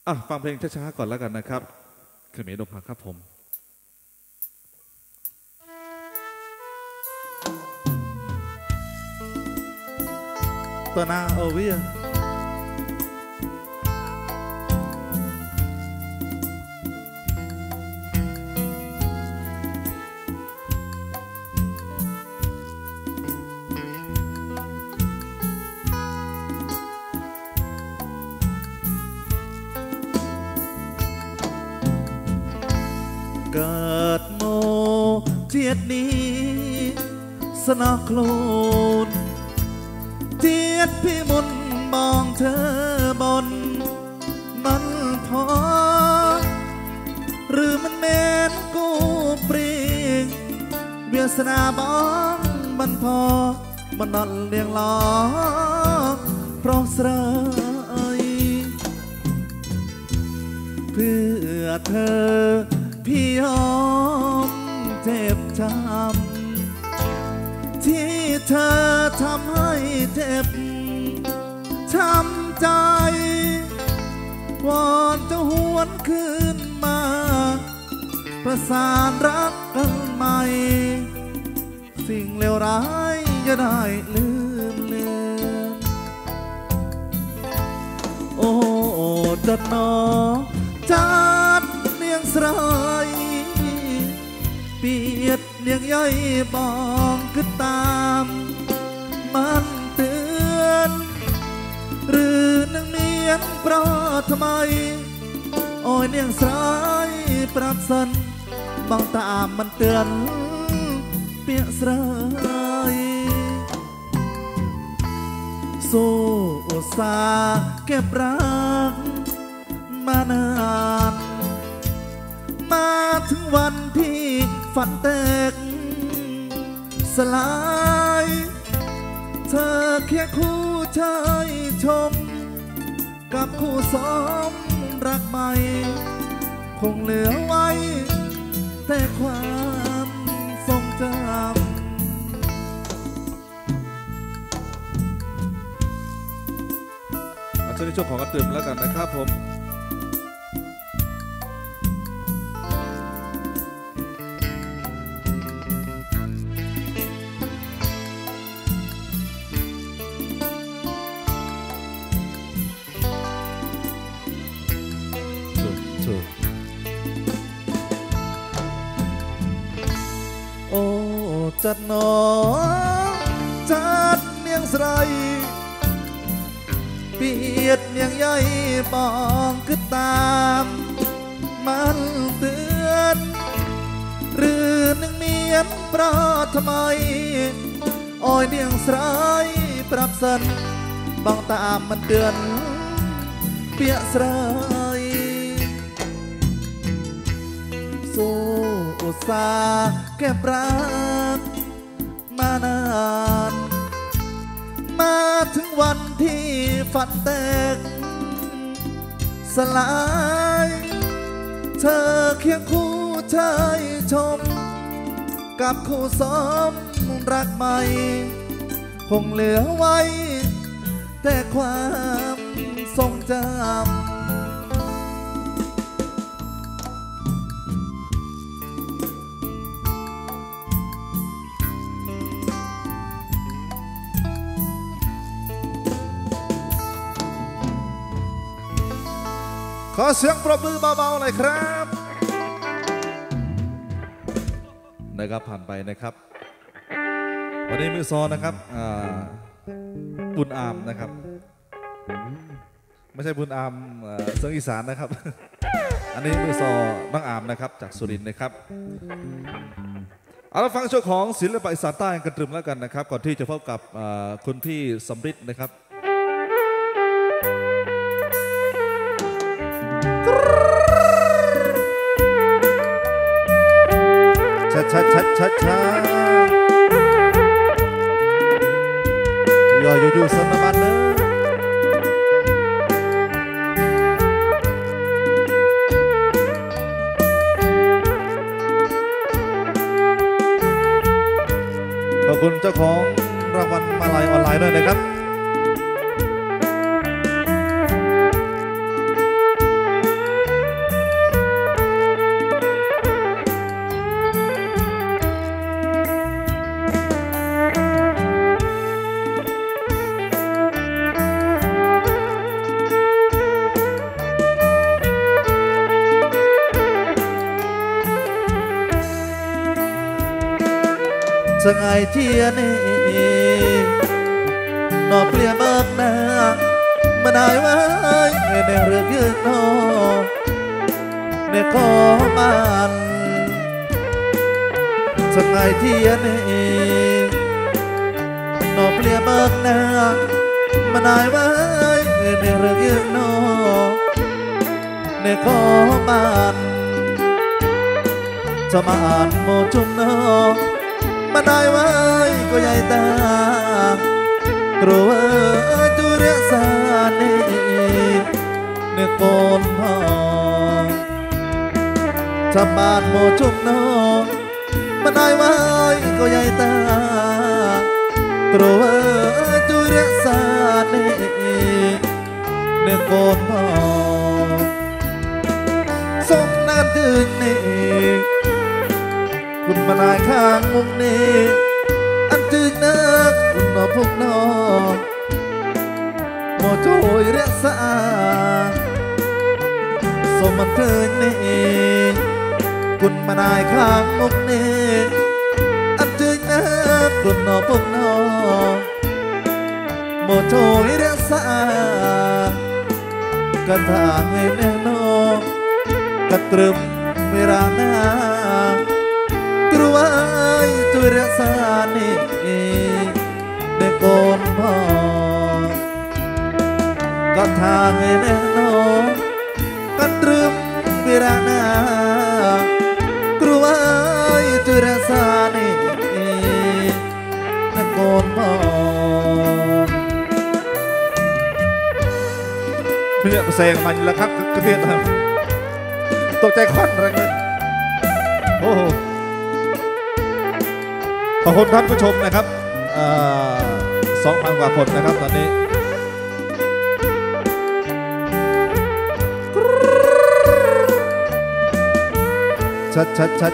ฟังเพลงช้าๆก่อนแล้วกันนะครับคือเมโดพักครับผมตัวนาโอเวียเกิดโมเทียดนี้สนอโคลนเทียดพี่มุนมองเธอบนมันพอหรือมันเม้นกูปรีงเวียสนาบ้องมันพอมันนอนเลี้ยงล้อเพราะสระเพื่อเธอพี่ยอมเจ็บช้ำที่เธอทำให้เจ็บช้ำใจวอนจะหวนคืนมาประสานรักกันใหม่สิ่งเลวร้ายจะได้ลืมเลือนโอ้จัดหนอจัดเลี้ยงสายเปียดเลี้ยงใหญ่บองขึ้นตามมันเตือนหรือนังเมียนเพราะทำไมโอ้ยเลี้ยงสายปรับสันบางตามมันเตือนเปียสายสู้อุตสาห์เก็บรักมานานมาถึงวันที่ฝันแตกสลายเธอเคียงคู่ชายชมกับคู่สมรักใหม่คงเหลือไว้แต่ความทรงจำช่วงนี้ช่วงของกระตื่มแล้วกันนะครับผมโอ้จัดหนอจัดเนียงสไรเปียดเนียงใหญ่ปองขึ้นตามมันเตือนหรือหนึ่งเมียนปราทำไมอ้อยเนียงสไรปรับสันบางตามมันเตือนเปียสไรสู้อุตสาห์เก็บรักมานานมาถึงวันที่ฝันแตกสลายเธอเคียงคู่ชายชมกับคู่สมรักใหม่คงเหลือไว้แต่ความทรงจำขอเสียงปรบมือเบาๆหน่อยครับนะครับผ่านไปนะครับวันนี้มือซอนะครับบุญอามนะครับไม่ใช่บุญอามเสียงอีสานนะครับอันนี้มือซอน้องอามนะครับจากสุรินทร์นะครับเอาละฟังช่วงของศิลปะอีสานใต้กันตรึมแล้วกันนะครับก่อนที่จะพบกับคุณพี่สำริดนะครับช้าอยู่สนบันเลยขอบคุณเจ้าของรางวัลมาลัยออนไลน์ด้วยนะครับจะไงเจียนี่นอเปลี่ยนเบิกหน้ามาได้ไว้ในเรื่องยืนนอในขอมันจะไงเจียนี่นอเปลี่ยนเบิกหน้ามาได้ไว้ในเรื่องยืนนอในขอมันจะมาอ่านโมจุมนอมาได้ไว้ก็ใหญ่ตากลัวจุเรศาเนเนโกนพอจะบานโมจุมนอมาได้ไว้ก็ใหญ่ตากลัวจุเรศาเนเนโกนพอสมนาดึงเนคุณมาได้ข้างมุมนี้อันจึงนักคุณนอพวกนอโมโจยเรียกสาสมมันเถิงนี่คุณมาได้ข้างมุมนี้อันจึงนักคุณนอพวกนอโมโจยเรียกสากันทางให้แน่นอกระตรึมเวลาหน้ากลัวจุเรศานี่เด็กโกนพ่อก็ทางให้แน่นอนกันตรึมเวลาหน้ากลัวจุเรศานี่เด็กโกนพ่อไม่อยากแซงมันแล้วครับกระเทียมตกใจควันอะไรเงี้ยโอ้ขอบคุณท่านผู้ชมนะครับ2,000 กว่าคนนะครับตอนนี้ชัด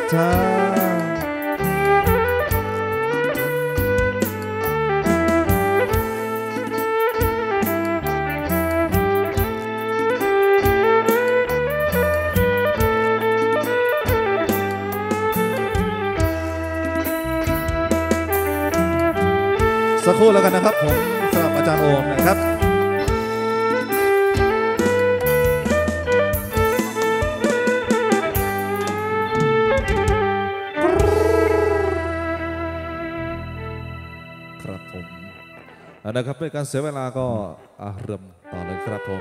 สักครู่แล้วกันนะครับผมสำหรับอาจารย์โอมนะครับครับผมนะครับเพื่อการเสียเวลาก็เริ่มต่อเลยครับผม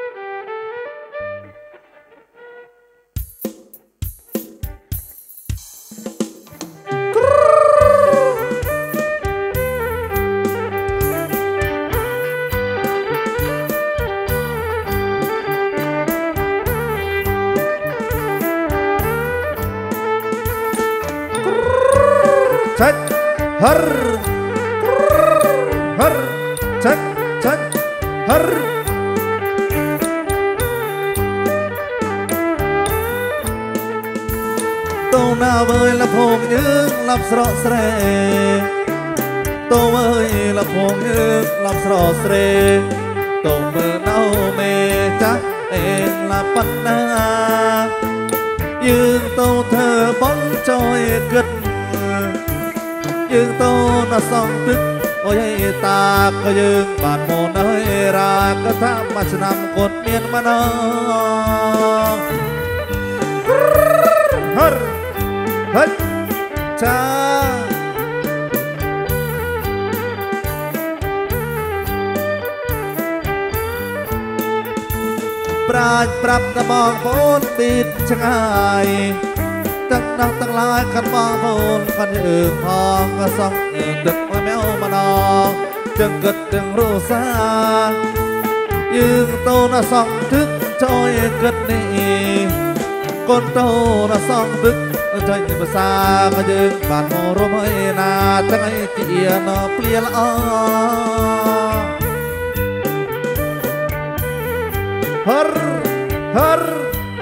ชัดฮัรชัดฮัรโตหน้าเบยละพงยืงลับสระเสรโตเบยละพงยืงลับสระเสรโตเมื่อเน่าเมจักเองละปันนายืงโตเธอบอนจอยกึดยืงโตน่ะส่องตึกโอ้ยตาก็ยืงบาดโมนเอ้ยราก็ทำมาชนำกดเมียนมาเนาะฮัรฮัจจ้าปราดปรับกระบอกโพนปิดชะงายตั้งนักตั้งลายขันมองโพนขันอื่นพองก็ส่องดึกมาแมวมานองจึงเกิดจึงรู้สายืงโตน่ะส่องถึงจอยเกิดนี่ก้นโตน่ะส่องถึงใจภาษาก็ยืงบานโมรมให้นาทั้งไอเจียนเปลี่ยนอ้อฮัรฮัร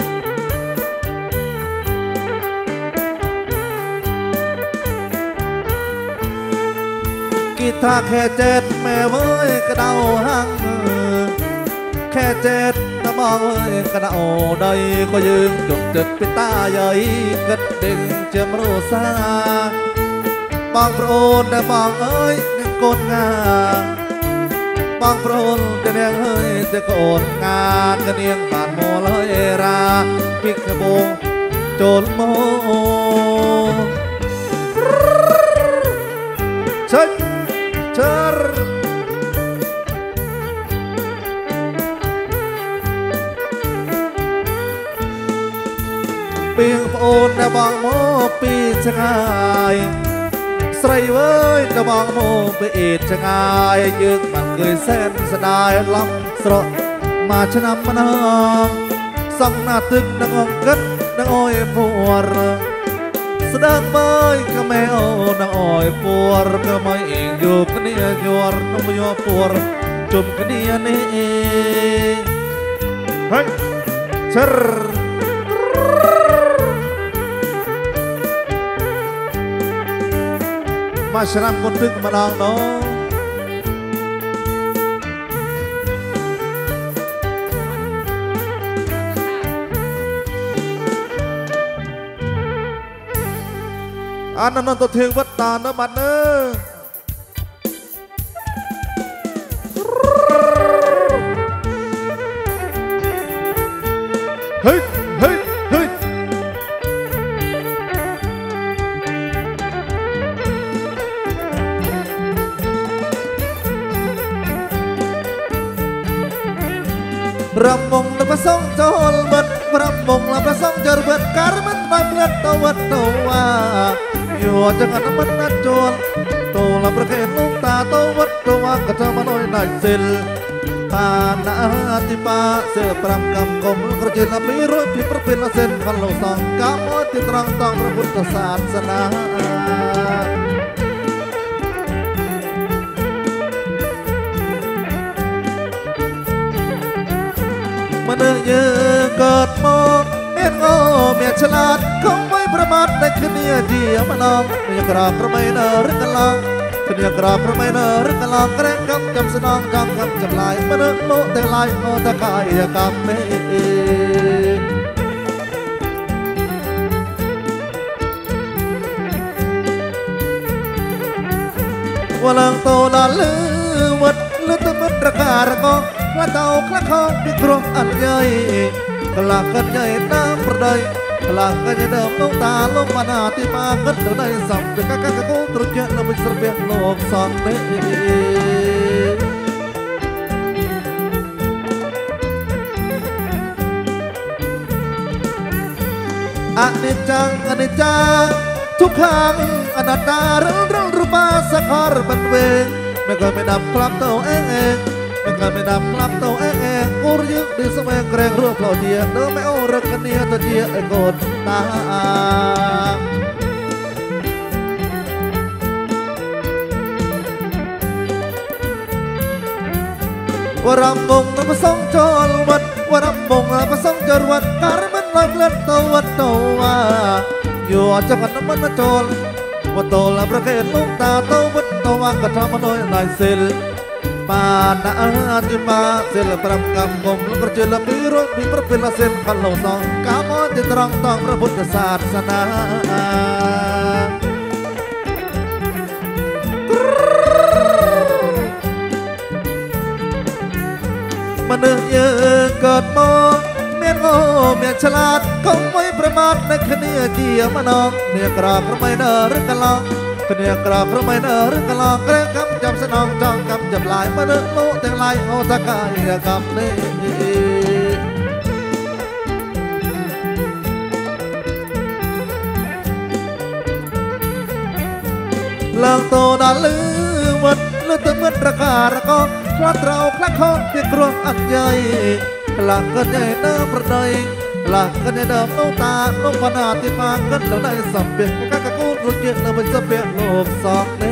กีตาร์แค่เจ็ดแม่เว้ยกระเดาหังแค่เจ็ดน้ำมองเว้ยกระเดาใดก็ยืนจุดจุดเป็นตาใหญ่กระดิ่งเจียมรู้ซาบบางโปรนแต่บางเอ้ยยังโกนงานบางโปรนแต่เนียงเฮ้ยจะโกนงานกันเนียงบานโมลอยราพิกโบงโจลโมเชิญเชิญเปียงโอนแต่บางโมปีชะงายใส่เว้ยแต่บางโมไปเอ็ดชะงายยึงมันเคยเส้นสดายลำสระมาชนะมันสั่งหน้าตึกนักองกัดนักอ้อยปวดแสดงไม่ก็ไม่เอานักอ้อยปวดก็ไม่เองอยู่กันเนี่ยยวนน้องไม่ยอปวดจุ่มกันเนี่ยนี่เองเฮ้ยเชิญมาชนะคนตึกมาดองน้องอันนั้นตัวเทียงวัดตานะบัดเนอเฮ้ยเฮ้ยเฮ้ยรำมงและประสงค์โจลบัดรำมงและประสงค์เจริญการมันไม่เปลี่ยนตัววัดตัวอยู่จังกันมันนัดโจลตัวละประเคนลูกตาตัววัดตัวก็เธอมาหน่อยได้สิลปานาติปาเสือปรำกำกมกระจิลปีรุ่ยพิประพิลเส้นพันโลสองกามติตรังต้องพระพุทธศาสนามันเยอะเกิดมองเมียโง่เมียฉลาดคงไม่ประมาทในคืนนี้เดียวมันองเมียกราบพระไม่เนรกันลองเมียกราบพระไม่เนรกันลองแกล้งคำจำสนองจำคำจำลายมันโลแต่ลายโอตะกายกรรมเมว่าลังโตดาลือวัดลือตะมันระการะกองว่าเต่าคละคองพิกรมอันใหญ่กลางกันใหญ่น้ำประเดยกลางกันใหญ่เดิมลงตาลงมาหน้าที่มากันเดินในสัมเป็นกักกักกูตรุษเจริญมิสเปียโลกสองเมอันนี้จังอันนี้จังทุกครั้งอนัตตาเรื่องรูปาสักหารบันเวงไม่เคยไม่ดับคลับเต่าเองไม่เคยไม่ดับคลับเต่าเองกูยึดดีสมัยแกรงรูปเราเดียเดิมไม่เอารักกันเนี่ยตัวเดียไอ้โกดตาว่ารำมงน้ำส่งจอลวัดว่ารำมงน้ำส่งจอลวัดการมันลอยเลื่อนตัววัดตัวอยู่จังกันน้ำมันจอลวัดโตละประเคนลูกตาโตวัดตัวกระทำมาโดยนายศิลปานาจิมาศิลปรำกำกงลูกกระเจริญมีรถมีพระเป็นละเส้นพันโลสองกามอติตรังต้องพระพุทธศาสนามันเยอะเกิดมองเมียนโง่เมียนฉลาดคงไม่ประมาทในคดีเดียวมันองเมียกราบพระไม่เนรกันลองเมียกราบพระไม่เนรกันลองแกล้งคำจำสนองจ้องคำจำลายมันโลแต่ลายโอตะกายกรรมนี้เลิกโตดาลือวัดลือตะมืดระการะกองควัดเราคลักคอที่กรวงอันใหญ่หลังกันใหญ่เดิมประเดยหลังกันใหญ่เดิมโลตาลงพนาที่มากันเราได้สัมเปียกกักกูรุเกียรเราเป็นสัมเปียกโลกสองนี้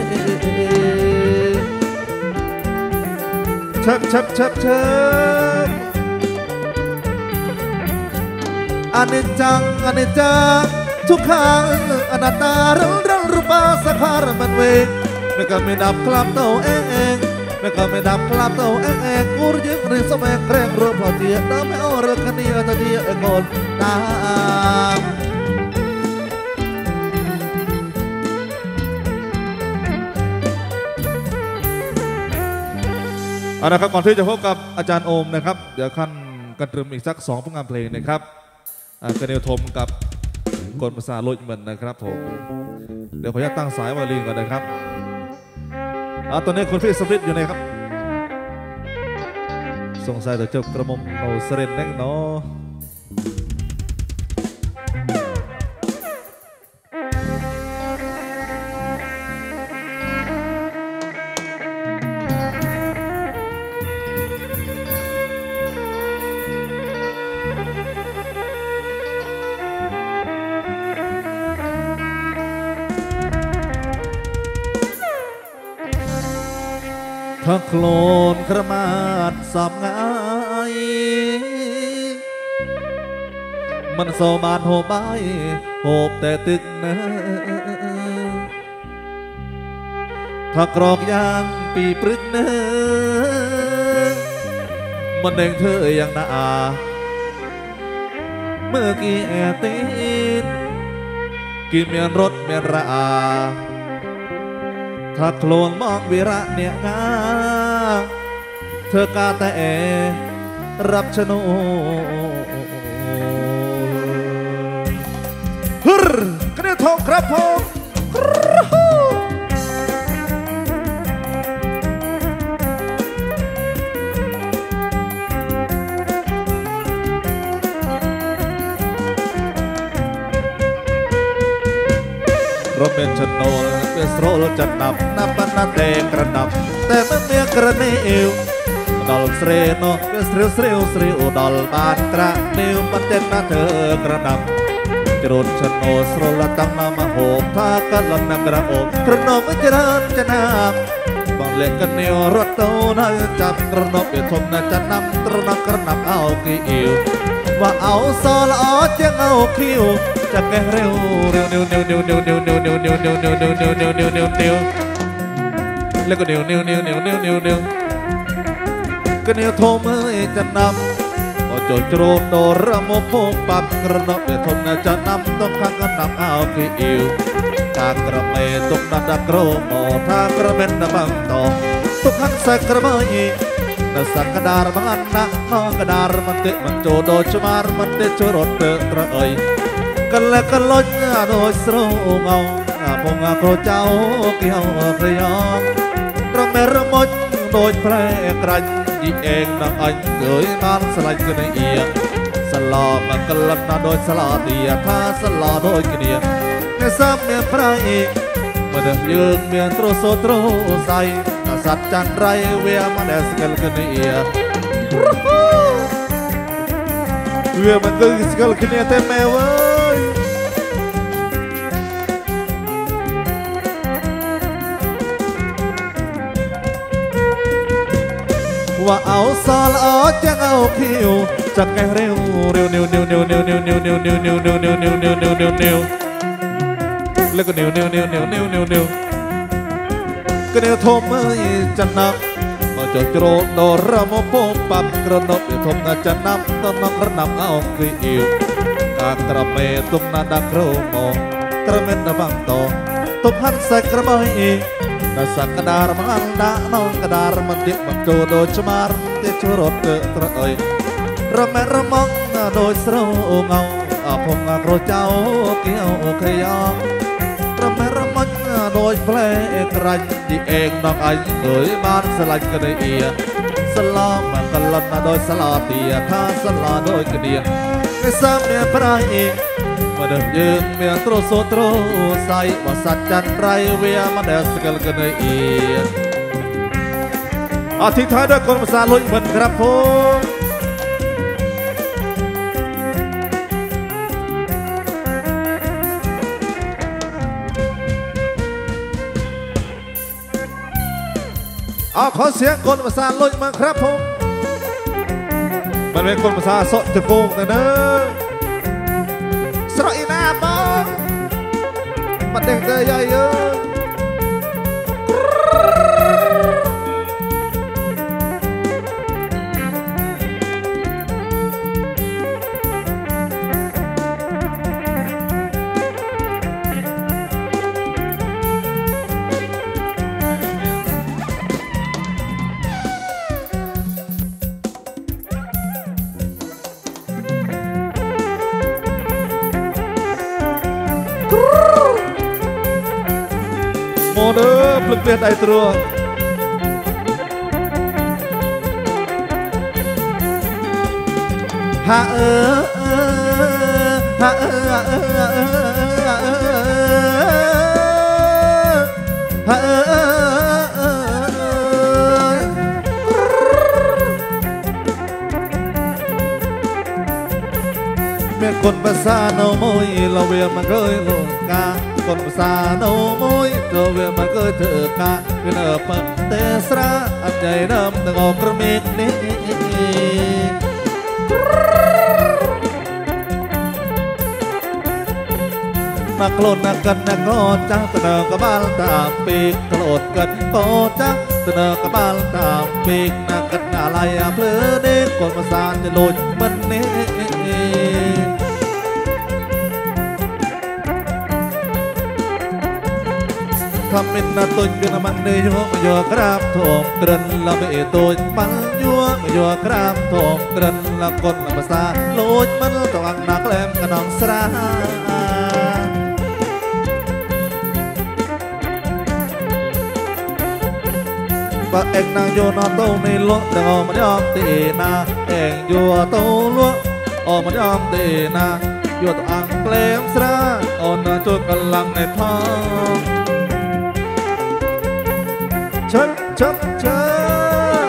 ชับอันนี้จังทุกครั้งอนัตตาเรื่องรูปาสักหารมันเวงไม่ก็ไม่ดับคลับตัวเองไม่ก็ไม่ดับคลับตัวเองกูยึดริสมัยแกรงรูปเราเดียน้ำไม่เอาเรื่องกันเนี่ยตัวเดียโกนตามเอาละครับก่อนที่จะพบกับอาจารย์โอมนะครับเดี๋ยวขั้นกันตรึมอีกสัก2ผลงานเพลงนะครับกระเนียวทมกับกลภาษาลุยเหมือนนะครับผมเดี๋ยวขออนุญาตตั้งสายวาลีก่อนนะครับตอนนี้คุณพี่สฟิตอยู่ไหนครับสงสัยจะจบกระมมเอาเสร็จแน่นอนถ้าโคลนกระมาดสอบง่ายมันโซบานโหบายโหบแต่ตึกนะถ้ากรอกยางปีปรึกเนมันเด้งเธออย่างน่าเมื่อกี้แอติดกินเมียนรถเมียนระอาถ้าโคลนมองวิระเนี่ยงาเธอกาแต่รับชโนฮึรกระเดียวทองครับผมรถเป็นชนโนลเป็นโรลจัดนับนับปนาเตกระดับแต่มันเมียกระเนียวดอลเสรโนเป็นเสรียวดอลบานกระเนียวมันเจ็ดนาเธอกระดับจรดชนโนสโรลตั้งนามาโหกพากันลำนำกระโอบกระนมไม่เจริญจะนับบางเล็กกันเนียวรถโตน่าจับกระนบเป็นทมน่าจะนำตระนับกระนับเอากี่อิวว่าเอาซอลออจะเอาคิวจะแก่เร็วแล้วก็เดี๋ยวก็เนียวโทมจะนำก็โจโจรโดระโมพงปับกระนบเดี๋ยวทมน่าจะนำต้องข้างกันนำเอากี่อิวทางกระเมตุกนัดกระโมทางกระเบนนบังตอตุกขันสักกระเมยแต่สักกระดาร์มันนักน้องกระดาร์มันเตะมันโจโดชมารมันเตะโจรดเตะกระเอยกันและกันลอยโดยสโลเงาพงโคเจ้าเกี่ยวพระยองระเมระมดโดยแพร่กรันยีเองนักอันเกยนานสลายกันเอียสลอมันกันลันโดยสลาเตียท่าสลาโดยกันเอียในซ้ำเมียนพระเอกมาเดินยืนเมียนโตรโซโตรใส่สัตว์จันไรเวียมาเดสกันกันเอียเวียมันก็สกันกันเอียเต็มแม่เว้ยว่าเอาซอลออจะเอาคิวจะแก่เร็วแล้วก็เนียวก็เนียวทมจะนำมาจดโจรโดระโมโปปับกระนบเดี๋ยวทมน่าจะนำต้นน้องกระนำเอาคิวการกระเมตุกนาดักโรโมกระเม็ดบังโตตุกหันใส่กระเมยนาสักกระดาร์มันด่าน้องกระดาร์มันเด็กมันโจโดชมารเตะชูรถเตะตระเอยระเมระมังโดยสโลเงาพงโคเจ้าเกี่ยวขยองระเมระมังโดยแผลกรันที่เองน้องไอ้เกยบ้านสลายกันเอียสลามันกันลันโดยสลาเตียท่าสลาโดยกระเดียในซ้ำเมียพระเอกมาเดินยืนเมียโตรโซโตรใส่ว่าสัตว์จันไรเวียมาเดสกันกันเอียทิ้งท้ายด้วยคนภาษาลุยเหมือนครับผมขอเสียงคนภาษาลุยมาครับผมมันเป็นคนภาษาโซจะโกงแต่เนอะสระอีนาบ้างมันเด็กเตยใหญ่เยอะโมเดอร์ปลุกเปลี่ยนไอตรัวฮะฮะฮะเมื่อคนภาษาโนมวยเราเวียมันเคยลงกาคนภาษาโนมวยเราเวียมันเคยเถือกาเป็นเออปันเตสระอันใจดำตะกอกระเมกนี้นักโลดนักกันนักโลดจังตะเนกบาลตามปีกโลดกันโตจังตะเนกบาลตามปีกนักกันอะไรเพลเด็กคนภาษาจะโลดมันนี้ทำเป็นนาตุนกันมันเนยมาโยกราบถมกระนละเบตุนมันยัวมาโยกราบถมกระนละคนภาษาโลดมันต้องนักแหลมกันน้องสระว่าเองนางโยนอโต้ในล้อแต่อมันยอมตีนาเองโยโต้ล้ออมันยอมตีนาโยตอังเปลงสระอ่อนจุดกำลังในท้องชับชับชับ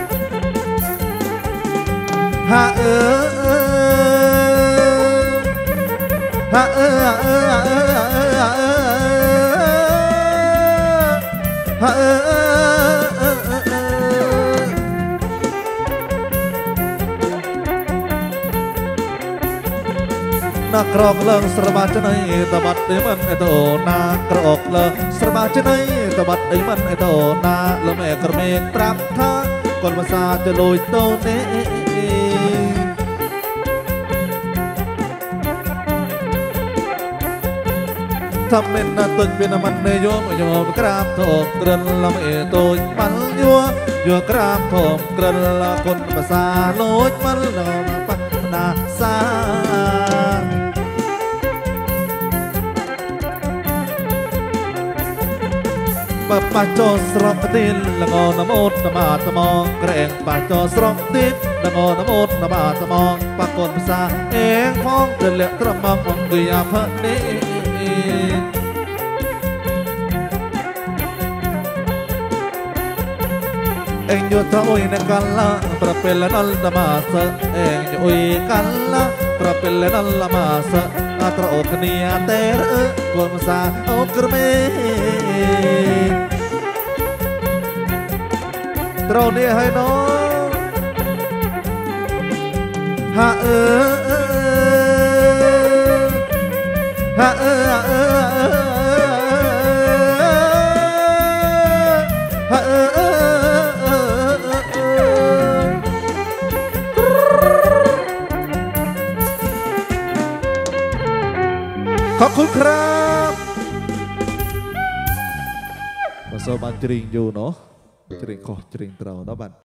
ฮะฮะฮะนักรอกเลิงสระบาดจะไหนตะบัดได้มันไอโตนักรอกเลิงสระบาดจะไหนตะบัดได้มันไอโตนาละแม่กระเมกตรับท่าก่อนภาษาจะลอยโตเนทำเป็นนาตุนเป็นมันในโยมโยมกราบโถมกระนละแม่โตมันยัวยัวกราบโถมกระนละคนภาษาลอยมันละปักนาซาปะปะโจสรบตินละงอนโมดนมาตมองแกรงปะโจสรบตินละงอนโมดนมาตมองปะกนภาษาเองพ้องเดือดเละตรมังวังกุยาพะนี้เองอยู่ท่าอุยในกันละประเป็นละนัลละมาเสเองอยู่อุยกันละประเป็นละนัลละมาเสอาตระอกเนียเตระกวนภาษาอกระเมตรนี้ให้น้องฮะฮะฮะขอบคุณครับมาโซบันจริงอยู่เนาะจริงขอจริงเราเนาะบัน